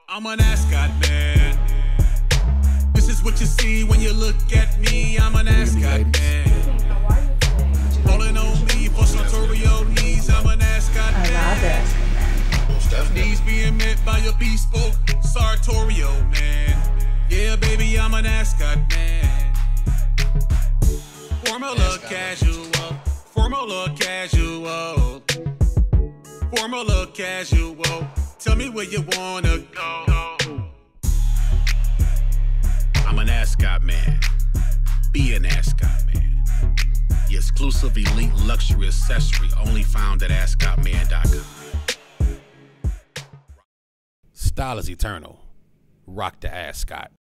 I'm an Ascot man. This is what you see when you look at me. I'm an Ascot man. Falling on me for sartorial needs. I'm an Ascot man. Needs being met by a bespoke sartorial man. Yeah, baby, I'm an Ascot man. Formula casual. Formula casual. Formula casual. Tell me where you wanna go. I'm an Ascot man. Be an Ascot man. The exclusive elite luxury accessory only found at AscotMan.com. Style is eternal. Rock the Ascot.